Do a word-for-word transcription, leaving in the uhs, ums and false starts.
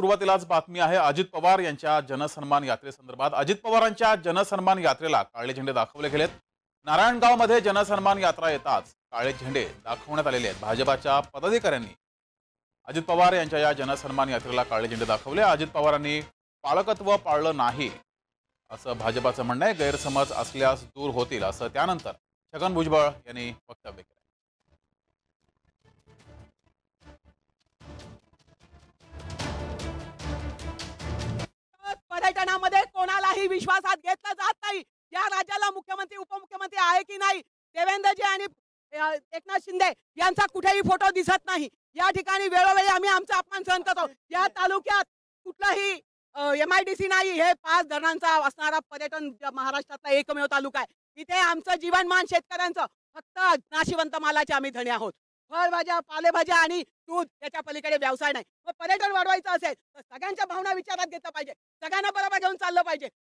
सुरुवातीलाच बातमी आहे अजित पवार यांच्या जनसन्मान यात्रेसंदर्भात। अजित पवारांच्या जनसन्मान यात्रेला काळे झेंडे दाखवले गेलेत। नारायणगावमध्ये जनसन्मान यात्रा येताच काळे झेंडे दाखवण्यात आलेले आहेत। भाजपाच्या पदाधिकाऱ्यांनी अजित पवार यांच्या या जनसन्मान यात्रेला काळे झेंडे दाखवले। अजित पवारांनी पालकत्व पाळलं नाही असं भाजपाचं म्हणणं आहे। गैरसमज असल्यास दूर होतील असं त्यानंतर छगन भुजबळ यांनी वक्तव्य केलं। पर्यटनामध्ये कोणालाही विश्वासात घेतलं जात नाही। या राज्याला मुख्यमंत्री उपमुख्यमंत्री आहे की नाही, देवेंद्रजी आणि एकनाथ शिंदे यांचा कुठेही फोटो दिसत नाही। या ठिकाणी वेळोवेळी आम्ही आमचा अपमान सहन करतो। या तालुक्यात कुठलाही एमआयडीसी नाही। हे पाच धरणांचा असणारा पर्यटन महाराष्ट्रातला एकमेव तालुका आहे। इथे आमचं जीवनमान शेतकऱ्यांचं फक्त नाशिवंत मालाचे आम्ही धनी आहोत। फळभाज्या, पालेभाज्या आणि दूध याच्या पलीकडे व्यवसाय नाही। मग पर्यटन वाढवायचं असेल तर सगळ्यांच्या भावना विचारात घेतलं पाहिजे, सगळ्यांना बरोबर घेऊन चाललं पाहिजे।